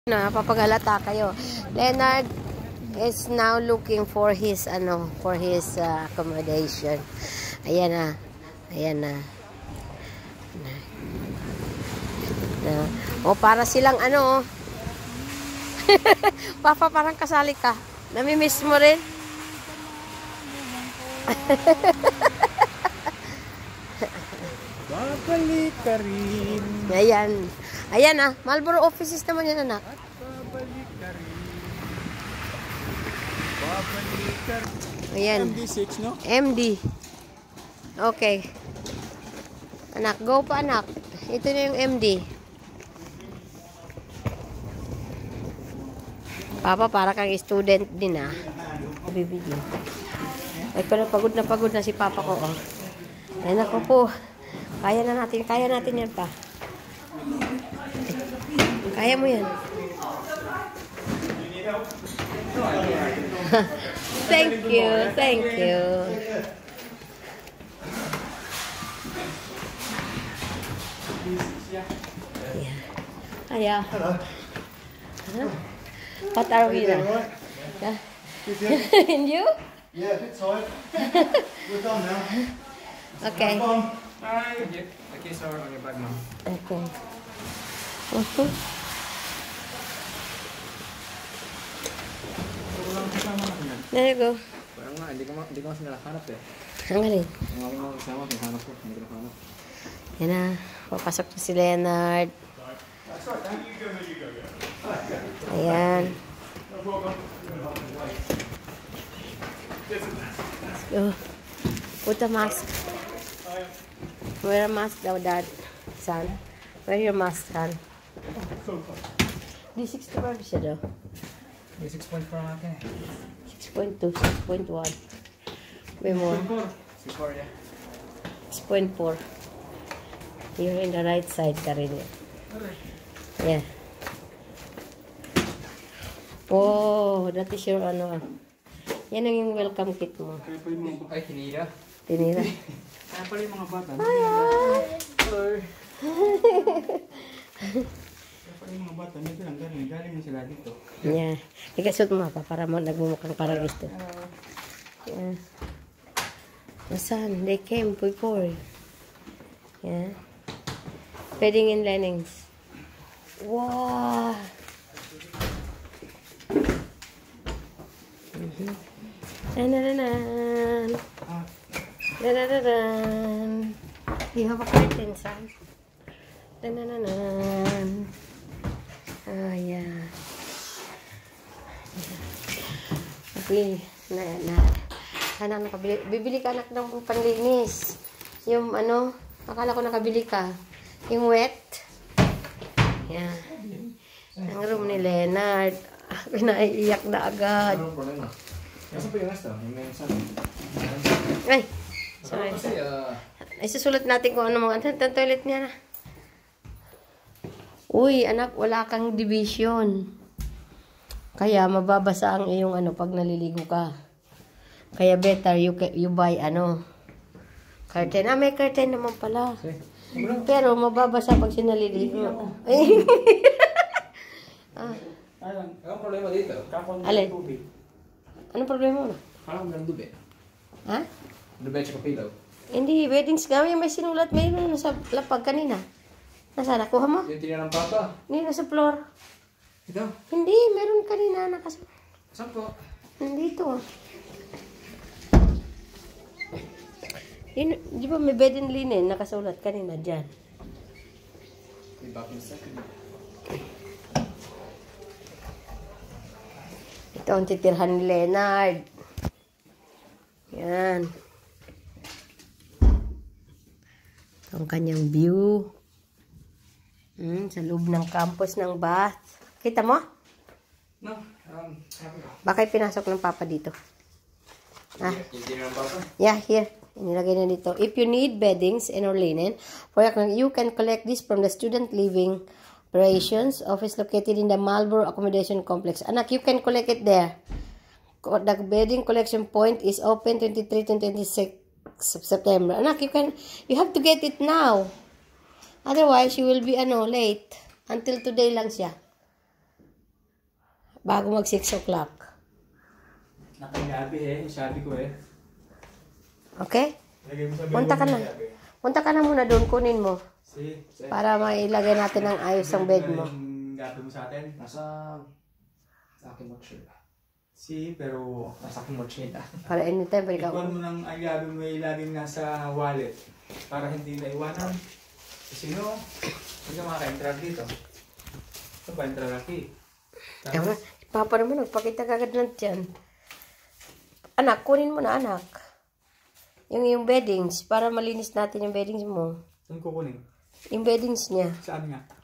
Na papagalata kayo. Leonard is now looking for his accommodation. Ayan na. Ayan na. O para silang Papa, parang kasali ka. Nami-miss mo rin? Babalik ka rin. Ayan. Ayan Marlboro offices naman yan, anak. At babalik ka rin. Babalik ka rin. Ayan. MD6, no? MD. Okay. Anak, go pa anak. Ito na yung MD. Papa, para kang student din Bibigyan. Ay, pero pagod na si Papa ko. Ay, naku po. Kaya natin yan pa. Kaya mo yan. Thank you. Yeah. What are we now? Yeah. And you? Yeah, it's hard. We're done now. Okay. Hi. The keys are on your bag, ma'am. Okay. There you go. Parang nga, hindi ko mas nalahanap eh. Ang galing. Ang mga kasama, hinahanap ko, hindi ko nahanap. Yan na. Papasok na si Leonard. Ayan. Let's go. Put a mask. Wear a mask daw, Dad. Son. Wear your mask, son. Di 65 siya daw. May 6.4 natin eh. 6.2, 6.1. May more. 6.4, yeah. 6.4. You're in the right side ka rin. Yeah. Oh, that is your Yan ang yung welcome kit mo. Ay, tinira. Tinira. Kaya pala yung mga bata. Hi! Kaya pala yung mga bata, medyo lang galing na sila dito. Yeah. Ikasot mo pa para mo nagmumukhang parang gusto. Yeah. Saan? They came before. Yeah. Wedding in Lennings. Wow! Da-da-da-dan. Da-da-da-dan. You have a curtain, son. Da-da-da-dan. Oh, yeah. Bibili ka anak ng panlinis. Yung akala ko nakabili ka. Yung wet. Yeah. Ang room ni Leonard. Pinaiiyak na agad. Anong problema? Nasa pa yung rest may saan. Ay! Sorry. Kasi, Isusulat natin kung ano mga toilet niya na. Uy, anak, wala kang division. Kaya mababasa ang iyong pag naliligo ka. Kaya better you buy curtain. May curtain naman pala. Pero mababasa pag sinaliligo. anong problema dito? Alin? Anong problema mo? Parang meron dube. Ha? Dube at saka pillow. Hindi, weddings kami. May sinulat. Mayroon sa lapag kanina. Nasaan? Nakuha mo? Yung tinira ng papa. Hindi, nasa floor. Ito? Hindi, meron kanina nakasulat. Saan po? Nandito. Yun, di ba may bed and linen nakasulat kanina dyan? May back in second. Ito ang titirhan ni Leonard. Yan. Ito ang kanyang view. Sa loob ng campus ng Bath. Kita mo? No. Baka pinasok ng Papa dito. Yung tinira ng papa? Yeah, here. Inilagay na dito. If you need beddings and or linen, you can collect this from the student living operations office located in the Marlboro Accommodation Complex. Anak, you can collect it there. The bedding collection point is open 23 to 26 September. Anak, you have to get it now. Otherwise, you will be late. Until today lang siya. Bago mag 6 o'clock. Nakagabi yung sabi ko Okay? Lagay mo sa Punta ka na. Punta ka na muna doon, kunin mo. Para mailagay natin ang ayos ang bed mo. Yung gabi mo sa atin? Sa akin mochila. Pero Nasa akin mochila. Para anytime, pwede ka. ikuan mo ng ang gabi mo ilagay nasa wallet para hindi na iwanan. Kasi hindi ka maka-entrar dito. Ito ba entrar laki? Ewan, papa naman, nagpakita kagad lang dyan. Anak, kunin mo na, anak. Yung beddings, para malinis natin yung beddings mo. Saan kukunin? Yung beddings niya. Saan nga?